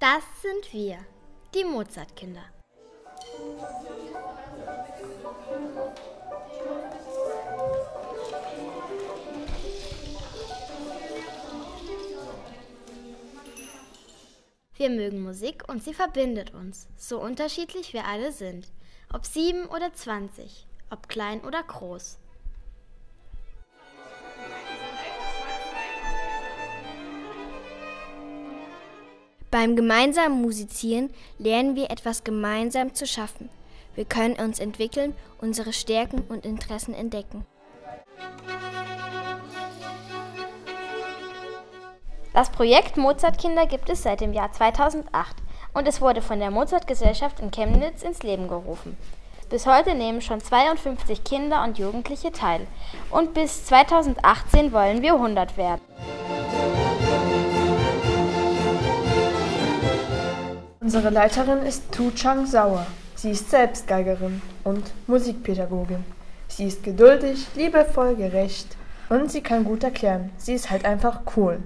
Das sind wir, die Mozartkinder. Wir mögen Musik und sie verbindet uns, so unterschiedlich wir alle sind. Ob 7 oder 20, ob klein oder groß. Beim gemeinsamen Musizieren lernen wir etwas gemeinsam zu schaffen. Wir können uns entwickeln, unsere Stärken und Interessen entdecken. Das Projekt Mozartkinder gibt es seit dem Jahr 2008 und es wurde von der Mozartgesellschaft in Chemnitz ins Leben gerufen. Bis heute nehmen schon 52 Kinder und Jugendliche teil und bis 2018 wollen wir 100 werden. Unsere Leiterin ist Tu Chang Sauer. Sie ist selbst Geigerin und Musikpädagogin. Sie ist geduldig, liebevoll, gerecht und sie kann gut erklären. Sie ist halt einfach cool.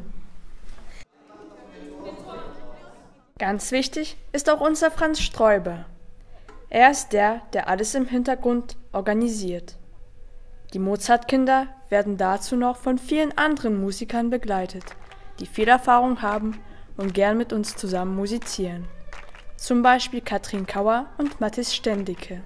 Ganz wichtig ist auch unser Franz Sträuber. Er ist der alles im Hintergrund organisiert. Die Mozartkinder werden dazu noch von vielen anderen Musikern begleitet, die viel Erfahrung haben und gern mit uns zusammen musizieren. Zum Beispiel Katrin Kauer und Mathis Stendicke.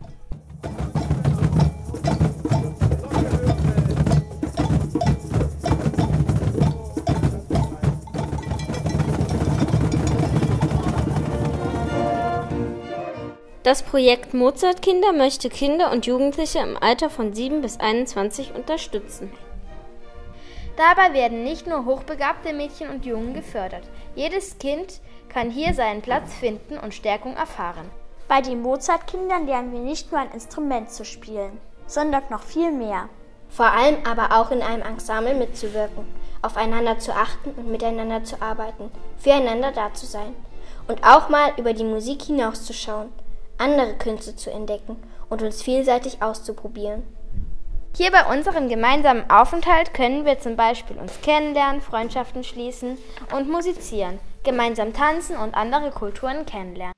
Das Projekt Mozartkinder möchte Kinder und Jugendliche im Alter von 7 bis 21 unterstützen. Dabei werden nicht nur hochbegabte Mädchen und Jungen gefördert. Jedes Kind kann hier seinen Platz finden und Stärkung erfahren. Bei den Mozartkindern lernen wir nicht nur ein Instrument zu spielen, sondern noch viel mehr. Vor allem aber auch in einem Ensemble mitzuwirken, aufeinander zu achten und miteinander zu arbeiten, füreinander da zu sein und auch mal über die Musik hinauszuschauen, andere Künste zu entdecken und uns vielseitig auszuprobieren. Hier bei unserem gemeinsamen Aufenthalt können wir zum Beispiel uns kennenlernen, Freundschaften schließen und musizieren, gemeinsam tanzen und andere Kulturen kennenlernen.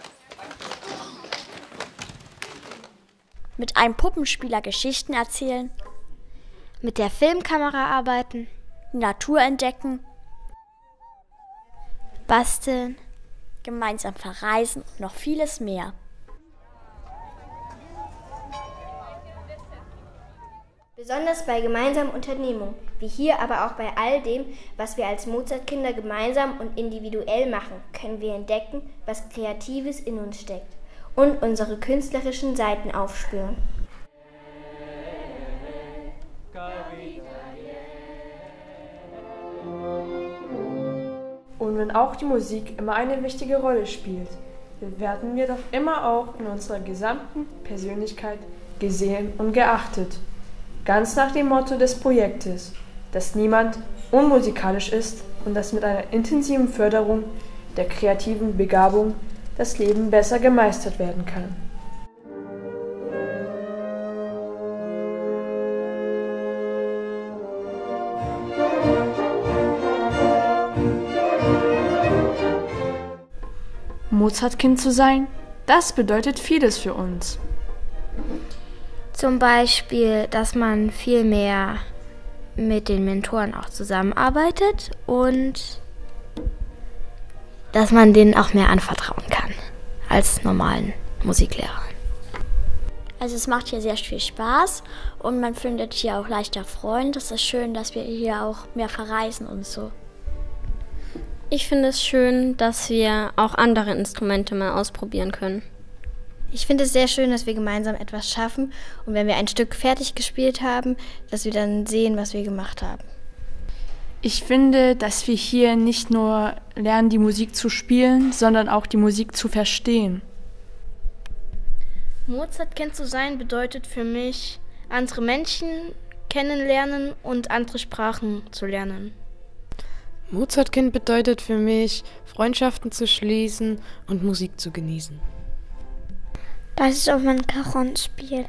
Mit einem Puppenspieler Geschichten erzählen, mit der Filmkamera arbeiten, die Natur entdecken, basteln, gemeinsam verreisen und noch vieles mehr. Besonders bei gemeinsamen Unternehmungen, wie hier aber auch bei all dem, was wir als Mozartkinder gemeinsam und individuell machen, können wir entdecken, was Kreatives in uns steckt und unsere künstlerischen Seiten aufspüren. Und wenn auch die Musik immer eine wichtige Rolle spielt, werden wir doch immer auch in unserer gesamten Persönlichkeit gesehen und geachtet. Ganz nach dem Motto des Projektes, dass niemand unmusikalisch ist und dass mit einer intensiven Förderung der kreativen Begabung das Leben besser gemeistert werden kann. Mozartkind zu sein, das bedeutet vieles für uns. Zum Beispiel, dass man viel mehr mit den Mentoren auch zusammenarbeitet und dass man denen auch mehr anvertrauen kann als normalen Musiklehrern. Also es macht hier sehr viel Spaß und man findet hier auch leichter Freunde. Es ist schön, dass wir hier auch mehr verreisen und so. Ich finde es schön, dass wir auch andere Instrumente mal ausprobieren können. Ich finde es sehr schön, dass wir gemeinsam etwas schaffen und wenn wir ein Stück fertig gespielt haben, dass wir dann sehen, was wir gemacht haben. Ich finde, dass wir hier nicht nur lernen, die Musik zu spielen, sondern auch die Musik zu verstehen. Mozartkind zu sein bedeutet für mich, andere Menschen kennenlernen und andere Sprachen zu lernen. Mozartkind bedeutet für mich, Freundschaften zu schließen und Musik zu genießen. Das ist auch mein Cajon-Spiel.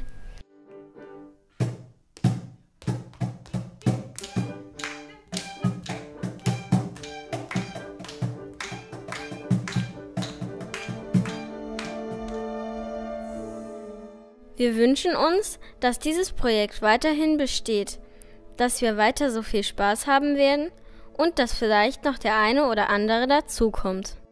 Wir wünschen uns, dass dieses Projekt weiterhin besteht, dass wir weiter so viel Spaß haben werden und dass vielleicht noch der eine oder andere dazukommt.